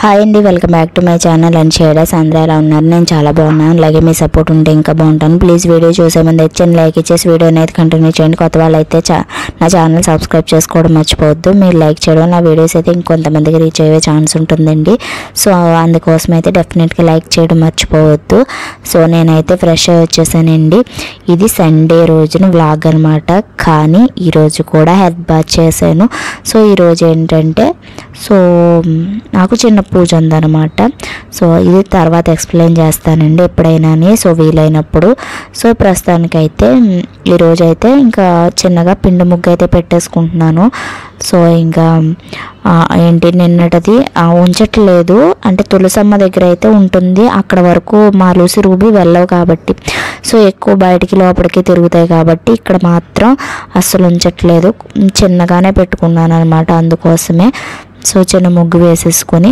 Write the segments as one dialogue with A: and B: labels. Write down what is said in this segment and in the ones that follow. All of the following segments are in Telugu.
A: హాయ్ అండి, welcome back to my channel and షేడర్స్. అందరూ ఎలా ఉన్నారు? నేను చాలా బాగున్నాను. అలాగే మీ సపోర్ట్ ఉంటే ఇంకా బాగుంటాను. ప్లీజ్ వీడియో చూసే ముందు వచ్చి లైక్ ఇచ్చేసి వీడియోని అయితే కంటిన్యూ చేయండి. కొత్త వాళ్ళు అయితే నా ఛానల్ సబ్స్క్రైబ్ చేసుకోవడం మర్చిపోవద్దు. మీరు లైక్ చేయడం నా వీడియోస్ అయితే ఇంకొంతమందికి రీచ్ అయ్యే ఛాన్స్ ఉంటుందండి. సో అందుకోసం అయితే డెఫినెట్గా లైక్ చేయడం మర్చిపోవద్దు. సో నేనైతే ఫ్రెష్ అయ్యి వచ్చేసానండి. ఇది సండే రోజున వ్లాగ్ అనమాట. కానీ ఈరోజు కూడా హెడ్ బాత్ చేశాను. సో ఈరోజు ఏంటంటే నాకు చిన్న పూజ ఉందన్నమాట. సో ఇది తర్వాత ఎక్స్ప్లెయిన్ చేస్తానండి ఎప్పుడైనా, సో వీలైనప్పుడు. సో ప్రస్తుతానికైతే ఈరోజైతే ఇంకా చిన్నగా పిండి ముగ్గు అయితే పెట్టేసుకుంటున్నాను. సో ఇంకా నిన్నటిది ఉంచట్లేదు, అంటే తులసమ్మ దగ్గర అయితే ఉంటుంది. అక్కడ వరకు మా లూసి రూబీ వెళ్ళవు కాబట్టి, సో ఎక్కువ బయటికి లోపలికి తిరుగుతాయి కాబట్టి ఇక్కడ మాత్రం అస్సలు ఉంచట్లేదు. చిన్నగానే పెట్టుకున్నాను అనమాట. అందుకోసమే సో చిన్న ముగ్గు వేసేసుకొని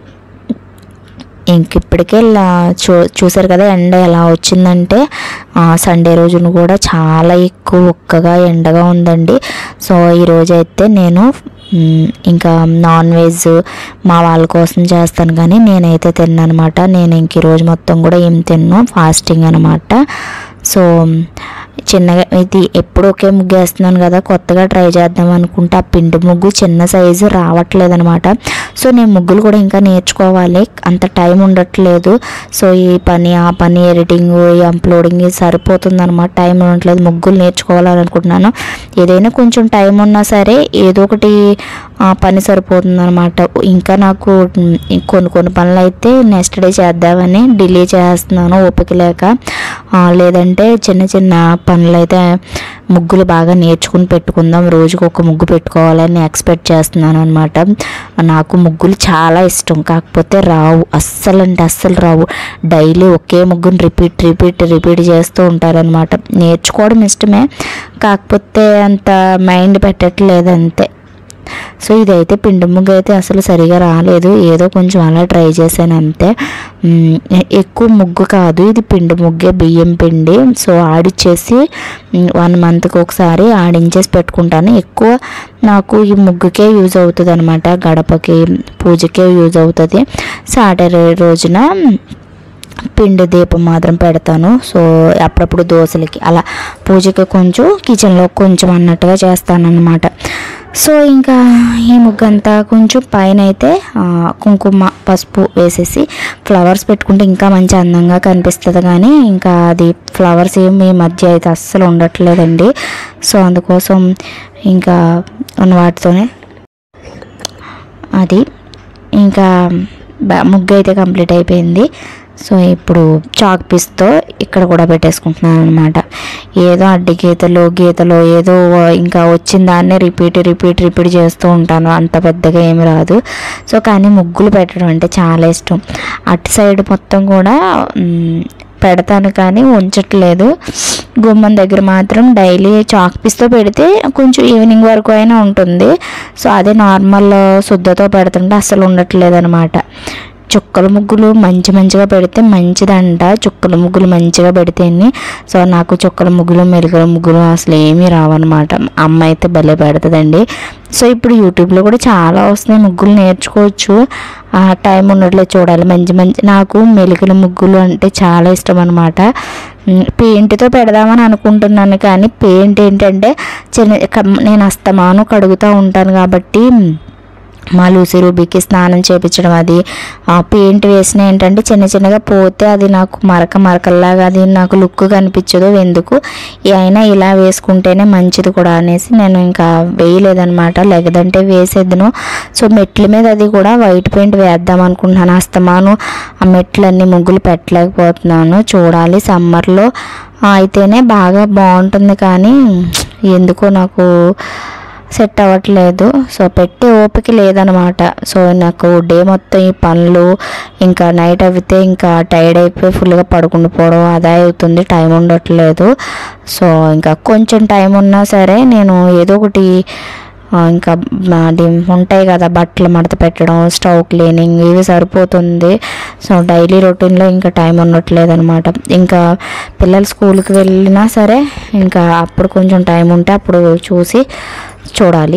A: ఇప్పటికే చూసారు కదా ఎండ ఎలా వచ్చిందంటే, సండే రోజున కూడా చాలా ఒక్కగా ఎండగా ఉందండి. సో ఈరోజైతే నేను ఇంకా నాన్ వెజ్ మా వాళ్ళ కోసం చేస్తాను, కానీ నేనైతే తిన్నాను అనమాట. నేను ఇంక ఈరోజు మొత్తం కూడా ఏం తిన్నాను, ఫాస్టింగ్ అనమాట. సో చిన్నగా ఇది ఎప్పుడు ఒకే ముగ్గు వేస్తున్నాను కదా, కొత్తగా ట్రై చేద్దాం అనుకుంటే ఆ పిండి ముగ్గు చిన్న సైజు రావట్లేదు అనమాట. సో నేను ముగ్గులు కూడా ఇంకా నేర్చుకోవాలి, అంత టైం ఉండట్లేదు. సో ఈ పని ఆ పని ఎడిటింగ్ అప్లోడింగ్ సరిపోతుంది అనమాట, టైం ఉండట్లేదు. ముగ్గులు నేర్చుకోవాలని అనుకుంటున్నాను. ఏదైనా కొంచెం టైం ఉన్నా సరే ఏదో ఒకటి పని సరిపోతుంది అనమాట. ఇంకా నాకు కొన్ని పనులు అయితే నెక్స్ట్ డే చేద్దామని డిలే చేస్తున్నాను ఓపిక లేక. లేదంటే చిన్న చిన్న పనులు అయితే ముగ్గులు బాగా నేర్చుకుని పెట్టుకుందాం, రోజుకు ఒక ముగ్గు పెట్టుకోవాలని ఎక్స్పెక్ట్ చేస్తున్నాను అనమాట. నాకు ముగ్గులు చాలా ఇష్టం, కాకపోతే రావు, అస్సలు అంటే అస్సలు రావు. డైలీ ఒకే ముగ్గుని రిపీట్ చేస్తూ ఉంటారనమాట. నేర్చుకోవడం ఇష్టమే, కాకపోతే అంత మైండ్ పెట్టట్లేదు అంతే. సో ఇదైతే పిండి ముగ్గు అయితే అసలు సరిగా రాలేదు, ఏదో కొంచెం అలా ట్రై చేశాను అంతే. ఎక్కువ ముగ్గు కాదు, ఇది పిండి ముగ్గే, బియ్యం పిండి. సో ఆడిచ్చేసి 1 మంత్కి ఒకసారి ఆడించేసి పెట్టుకుంటాను. ఎక్కువ నాకు ఈ ముగ్గుకే యూజ్ అవుతుంది అనమాట, గడపకి పూజకే యూజ్ అవుతుంది. సాటర్డే రోజున పిండి దీపం మాత్రం పెడతాను. సో అప్పుడప్పుడు దోశలకి అలా పూజకి కొంచెం, కిచెన్లో కొంచెం అన్నట్టుగా చేస్తాను అన్నమాట. సో ఇంకా ఈ ముగ్గంతా కొంచెం పైన అయితే కుంకుమ పసుపు వేసేసి ఫ్లవర్స్ పెట్టుకుంటే ఇంకా మంచి అందంగా కనిపిస్తుంది, కానీ ఇంకా అది ఫ్లవర్స్ ఏమి మధ్య అయితే అస్సలు ఉండట్లేదండి. సో అందుకోసం ఇంకా ఉన్న వాటితోనే అది ఇంకా ముగ్గు అయితే కంప్లీట్ అయిపోయింది. సో ఇప్పుడు చాక్ పీస్తో ఇక్కడ కూడా పెట్టేసుకుంటున్నాను అనమాట. ఏదో అడ్డి గీతలు ఏదో ఇంకా వచ్చిన దాన్నే రిపీట్ చేస్తూ ఉంటాను, అంత పెద్దగా ఏమి రాదు. సో కానీ ముగ్గులు పెట్టడం అంటే చాలా ఇష్టం. అటు సైడ్ మొత్తం కూడా పెడతాను కానీ ఉంచట్లేదు. గుమ్మం దగ్గర మాత్రం డైలీ చాక్ పీస్తో పెడితే కొంచెం ఈవినింగ్ వరకు అయినా ఉంటుంది. సో అదే నార్మల్ శుద్ధతో పెడుతుంటే అస్సలు ఉండట్లేదు అనమాట. చుక్కల ముగ్గులు మంచిగా పెడితే మంచిదంట, చుక్కల ముగ్గులు మంచిగా పెడితేనే. సో నాకు చుక్కల ముగ్గులు మెరుగుల ముగ్గులు అసలు ఏమీ రావన్నమాట. అమ్మ అయితే భలే పెడుతుందండి. సో ఇప్పుడు యూట్యూబ్లో కూడా చాలా వస్తున్నాయి, ముగ్గులు నేర్చుకోవచ్చు. ఆ టైం ఉండట్లేదు, చూడాలి మంచి నాకు మెలుగుల ముగ్గులు అంటే చాలా ఇష్టం అనమాట. పెయింట్తో పెడదామని అనుకుంటున్నాను, కానీ పెయింట్ ఏంటంటే నేను అస్తమాను కడుగుతూ ఉంటాను కాబట్టి మా లూసి రూబీకి స్నానం చేయించడం, అది పెయింట్ వేసిన ఏంటంటే చిన్నగా పోతే అది నాకు మరకల్లాగా అది నాకు లుక్ కనిపించదు. ఎందుకు అయినా ఇలా వేసుకుంటేనే మంచిది కూడా అనేసి నేను ఇంకా వేయలేదనమాట, లేదంటే వేసేద్దును. సో మెట్ల మీద అది కూడా వైట్ పెయింట్ వేద్దాం అనుకుంటున్నాను. అస్తమాను ఆ మెట్లన్నీ ముగ్గులు పెట్టలేకపోతున్నాను. చూడాలి సమ్మర్లో అయితేనే బాగా బాగుంటుంది, కానీ ఎందుకో నాకు సెట్ అవ్వట్లేదు. సో పెట్టే ఓపిక లేదనమాట. సో నాకు డే మొత్తం ఈ పనులు, ఇంకా నైట్ అయితే ఇంకా టైర్డ్ అయిపోయి ఫుల్గా పడుకుండిపోవడం అదే అవుతుంది, టైం ఉండట్లేదు. సో ఇంకా కొంచెం టైం ఉన్నా సరే నేను ఏదో ఒకటి ఇంకా ఉంటాయి కదా, బట్టలు మడత పెట్టడం, స్టవ్ క్లీనింగ్, ఇవి సరిపోతుంది. సో డైలీ రొటీన్లో ఇంకా టైం ఉండట్లేదు అనమాట. ఇంకా పిల్లలు స్కూల్కి వెళ్ళినా సరే ఇంకా అప్పుడు కొంచెం టైం ఉంటే అప్పుడు చూడాలి.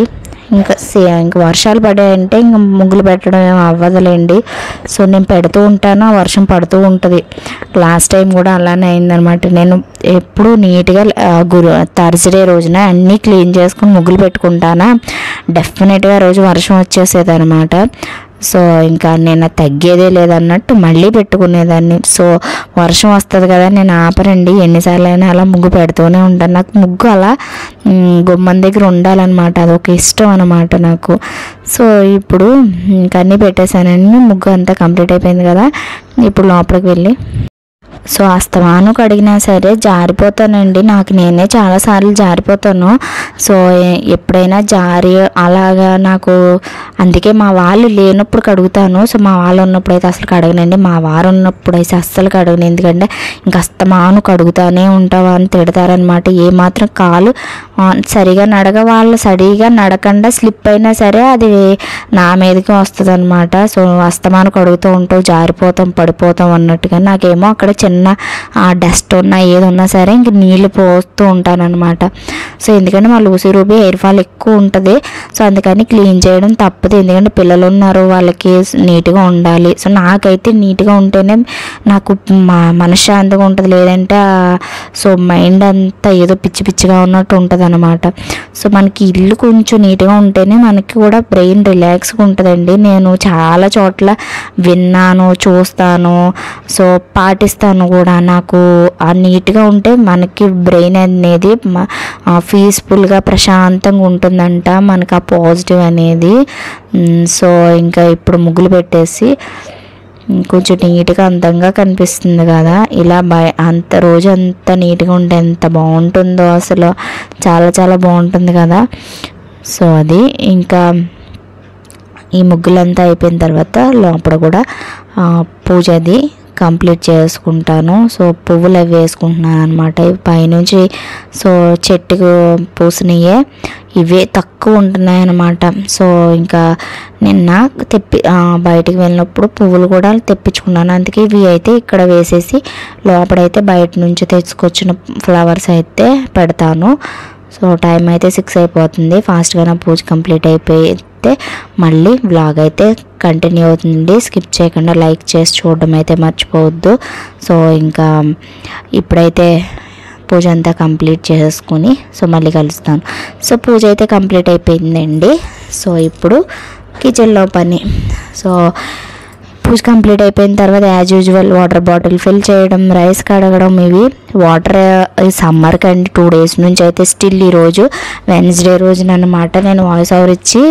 A: ఇంకా వర్షాలు పడాయంటే ఇంకా ముగ్గులు పెట్టడం ఏం అవ్వదులేండి. సో నేను పెడుతూ ఉంటాను, ఆ వర్షం పడుతూ ఉంటుంది. లాస్ట్ టైం కూడా అలానే అయిందనమాట. నేను ఎప్పుడు నీట్గా థర్స్డే రోజున అన్నీ క్లీన్ చేసుకుని ముగ్గులు పెట్టుకుంటానా, డెఫినెట్గా రోజు వర్షం వచ్చేసేది అనమాట. సో ఇంకా నేను తగ్గేదే లేదన్నట్టు మళ్ళీ పెట్టుకునేదాన్ని. సో వర్షం వస్తుంది కదా, నేను ఆపరండి, ఎన్నిసార్లు అయినా అలా ముగ్గు పెడుతూనే ఉంటాను. నాకు ముగ్గు అలా గుమ్మం దగ్గర ఉండాలన్నమాట, అదొక ఇష్టం అనమాట నాకు. సో ఇప్పుడు ఇంకా అన్నీ పెట్టేశానండి, ముగ్గు అంతా కంప్లీట్ అయిపోయింది కదా. ఇప్పుడు లోపలికి వెళ్ళి సో అస్తమాను కడిగినా సరే జారిపోతానండి, నాకు నేనే చాలాసార్లు జారిపోతాను. సో ఎప్పుడైనా జారి అలాగా నాకు, అందుకే మా వాళ్ళు లేనప్పుడు కడుగుతాను. సో మా వాళ్ళు ఉన్నప్పుడు అయితే అసలు కడగనండి, మా వారు ఉన్నప్పుడు అయితే అస్సలు కడగను. ఎందుకంటే ఇంక అస్తమాను కడుగుతానే ఉంటావా అని తిడతారనమాట. ఏమాత్రం కాలు సరిగా వాళ్ళు సరిగా నడకుండా స్లిప్ అయినా సరే అది నా మీదకి వస్తుంది అనమాట. సో అస్తమాను కడుగుతూ ఉంటావు, జారిపోతాం పడిపోతాం అన్నట్టుగా. నాకేమో అక్కడ చిన్న డస్ట్ ఉన్నా ఏది ఉన్నా సరే ఇంక నీళ్ళు పోస్తూ ఉంటానన్నమాట. సో ఎందుకంటే మా లూసీ రూబీ హెయిర్ ఫాల్ ఎక్కువ ఉంటుంది. సో అందుకని క్లీన్ చేయడం తప్పదు, ఎందుకంటే పిల్లలు ఉన్నారు, వాళ్ళకి నీట్గా ఉండాలి. సో నాకైతే నీట్గా ఉంటేనే నాకు మనశ్శాంతిగా ఉంటుంది, లేదంటే సో మైండ్ అంతా ఏదో పిచ్చి పిచ్చిగా ఉన్నట్టు ఉంటుంది అనమాట. సో మనకి ఇల్లు కొంచెం నీట్గా ఉంటేనే మనకి కూడా బ్రెయిన్ రిలాక్స్గా ఉంటుందండి. నేను చాలా చోట్ల విన్నాను, చూస్తాను, సో పాటిస్తాను కూడా. నాకు ఆ నీట్గా ఉంటే మనకి బ్రెయిన్ అనేది పీస్ఫుల్గా ప్రశాంతంగా ఉంటుందంట, మనకు ఆ పాజిటివ్ అనేది. సో ఇంకా ఇప్పుడు ముగ్గులు పెట్టేసి కొంచెం నీట్గా అందంగా కనిపిస్తుంది కదా, ఇలా అంత రోజు అంత నీట్గా ఉంటే ఎంత బాగుంటుందో అసలు, చాలా చాలా బాగుంటుంది కదా. సో అది ఇంకా ఈ ముగ్గులంతా అయిపోయిన తర్వాత లోపల కూడా పూజది కంప్లీట్ చేసుకుంటాను. సో పువ్వులు అవి వేసుకుంటున్నాను అనమాట. ఇవి పైనుంచి సో చెట్టుకు పూసినయే ఇవే తక్కువ ఉంటున్నాయి అన్నమాట. సో ఇంకా నిన్న బయటికి వెళ్ళినప్పుడు పువ్వులు కూడా తెప్పించుకున్నాను, అందుకే ఇవి అయితే ఇక్కడ వేసేసి లోపలైతే బయట నుంచి తెచ్చుకొచ్చిన ఫ్లవర్స్ అయితే పెడతాను. సో టైం అయితే 6 అయిపోతుంది, ఫాస్ట్గా నా పూజ కంప్లీట్ అయిపోతే మళ్ళీ వ్లాగ్ అయితే కంటిన్యూ అవుతుంది. స్కిప్ చేయకుండా లైక్ చేసి చూడడం అయితే మర్చిపోవద్దు. సో ఇంకా ఇప్పుడైతే పూజ అంతా కంప్లీట్ చేసుకుని సో మళ్ళీ కలుస్తాను. సో పూజ అయితే కంప్లీట్ అయిపోయిందండి. సో ఇప్పుడు కిచెన్లో పని. సో పూజ కంప్లీట్ అయిపోయిన తర్వాత as usual water bottle fill చేయడం, రైస్ కడగడం, ఇవి వాటర్ సమ్మర్ కండి 2 days నుంచి అయితే స్టిల్ ఈరోజు వెన్స్డే రోజున అనమాట నేను వాయిస్ ఓవర్ ఇచ్చి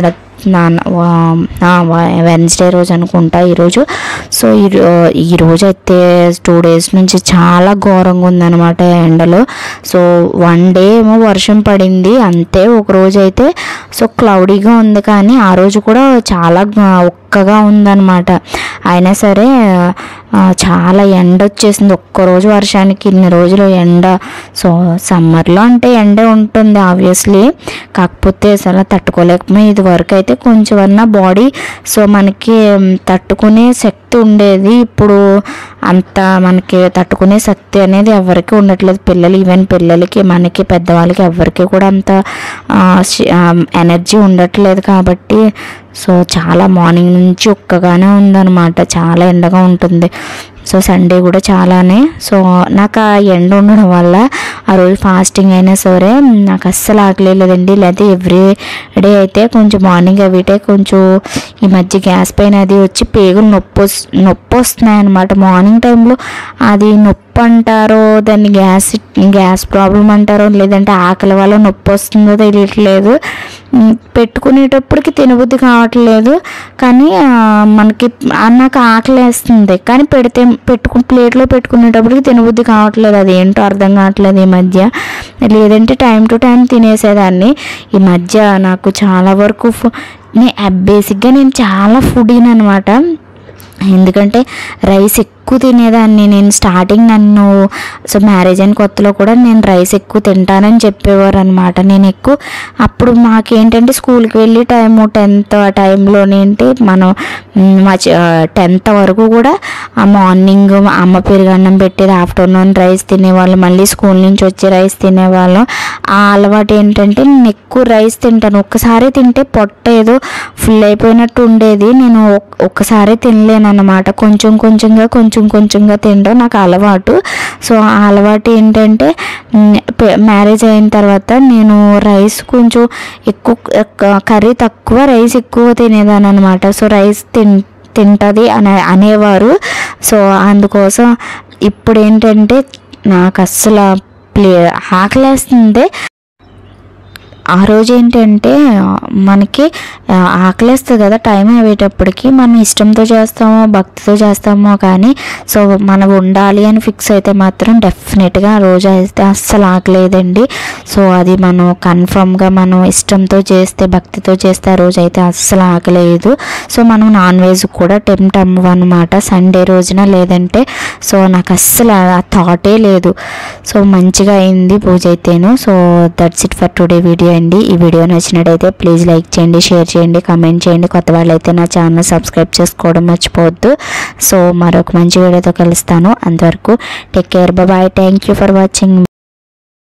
A: వెన్స్డే రోజు అనుకుంటా ఈరోజు. సో ఈరోజు అయితే 2 days నుంచి చాలా ఘోరంగా ఉందన్నమాట ఎండలో. సో 1 day ఏమో వర్షం పడింది అంతే, ఒక రోజు అయితే సో క్లౌడీగా ఉంది, కానీ ఆ రోజు కూడా చాలా ఒక్కగా ఉందన్నమాట. అయినా సరే చాలా ఎండ వచ్చేసింది ఒక్కరోజు వర్షానికి, ఇన్ని రోజులు ఎండ. సో సమ్మర్లో అంటే ఎండే ఉంటుంది ఆబ్వియస్లీ, కాకపోతే అసలు తట్టుకోలేకపోయి ఇది వరకు అయితే కొంచెం అన్నా బాడీ సో మనకి తట్టుకునే శక్తి ఉండేది. ఇప్పుడు అంత మనకి తట్టుకునే శక్తి అనేది ఎవరికి ఉండట్లేదు. ఈవెన్ పిల్లలకి మనకి పెద్దవాళ్ళకి ఎవరికి కూడా అంత ఎనర్జీ ఉండట్లేదు. కాబట్టి సో చాలా మార్నింగ్ నుంచి ఒక్కగానే ఉందన్నమాట, చాలా ఎండగా ఉంటుంది. సో సండే కూడా చాలానే. సో నాకు ఆ ఎండ ఉండడం వల్ల ఆ రోజు ఫాస్టింగ్ అయినా సరే నాకు అస్సలు ఆకలేదండి. లేకపోతే ఎవ్రీ డే అయితే కొంచెం మార్నింగ్ అవిటే కొంచెం ఈ మధ్య గ్యాస్ పైన అది వచ్చి పేగులు నొప్పి వస్తున్నాయి అన్నమాట. మార్నింగ్ టైంలో అది నొప్పి అంటారో దాన్ని గ్యాస్ ప్రాబ్లం అంటారో లేదంటే ఆకలి వల్ల నొప్పి వస్తుందో తెలియట్లేదు. పెట్టుకునేటప్పటికి తినబుద్ధి కావట్లేదు, కానీ మనకి నాకు ఆకలి వేస్తుంది, కానీ ప్లేట్లో పెట్టుకునేటప్పటికి తినబుద్ధి కావట్లేదు. అది ఏంటో అర్థం కావట్లేదు ఈ మధ్య. లేదంటే టైం టు టైం తినేసేదాన్ని. ఈ మధ్య నాకు చాలా వరకు బేసిక్గా నేను చాలా ఫుడీని అనమాట. ఎందుకంటే రైస్ ఎక్కువ తినేదాన్ని నేను. స్టార్టింగ్ నన్ను సో మ్యారేజ్ అయిన కొత్తలో కూడా నేను రైస్ ఎక్కువ తింటానని చెప్పేవారు అనమాట. నేను ఎక్కువ అప్పుడు మాకేంటంటే స్కూల్కి వెళ్ళి 10th ఆ టైంలోనేంటి మనం 10th వరకు కూడా మార్నింగ్ అమ్మ పెరుగన్నం పెట్టేది, ఆఫ్టర్నూన్ రైస్ తినేవాళ్ళు, మళ్ళీ స్కూల్ నుంచి వచ్చి రైస్ తినేవాళ్ళం. ఆ అలవాటు ఏంటంటే నేను ఎక్కువ రైస్ తింటాను. ఒక్కసారి తింటే పొట్ట ఏదో ఫుల్ అయిపోయినట్టు ఉండేది. నేను ఒక్కసారి తినలేను అన్నమాట. కొంచెం కొంచెంగా తినడం నాకు అలవాటు. సో ఆ అలవాటు ఏంటంటే మ్యారేజ్ అయిన తర్వాత నేను రైస్ కొంచెం ఎక్కువ, కర్రీ తక్కువ రైస్ ఎక్కువ తినేదాన్ని అనమాట. సో రైస్ తింటుంది అనేవారు. సో అందుకోసం ఇప్పుడు ఏంటంటే నాకు అస్సలు ఆకలేస్తుంది. ఆ రోజు ఏంటంటే మనకి ఆకలేస్తుంది కదా, టైం అయ్యేటప్పటికి మనం ఇష్టంతో చేస్తామో భక్తితో చేస్తామో కానీ, సో మనం ఉండాలి అని ఫిక్స్ అయితే మాత్రం డెఫినెట్గా ఆ రోజు అయితే అస్సలు ఆకలేదండి. సో అది మనం కన్ఫర్మ్గా మనం ఇష్టంతో చేస్తే, భక్తితో చేస్తే ఆ రోజు అయితే అస్సలు ఆకలేదు. సో మనం నాన్ వెజ్ కూడా టెంప్ట్ అవ్వనమాట సండే రోజున, లేదంటే సో నాకు అస్సలు ఆ థాటే లేదు. సో మంచిగా అయింది పూజ అయితేను. So that's it for today video అండి. ఈ వీడియో నచ్చినట్టయితే ప్లీజ్ లైక్ చేయండి, షేర్ చేయండి, కామెంట్ చేయండి. కొత్త వాళ్ళైతే నా ఛానల్ సబ్స్క్రైబ్ చేసుకోవడం మర్చిపోవద్దు. సో మరొక మంచి వీడియోతో కలుస్తాను. అంతవరకు take care, bye. Thank you for watching.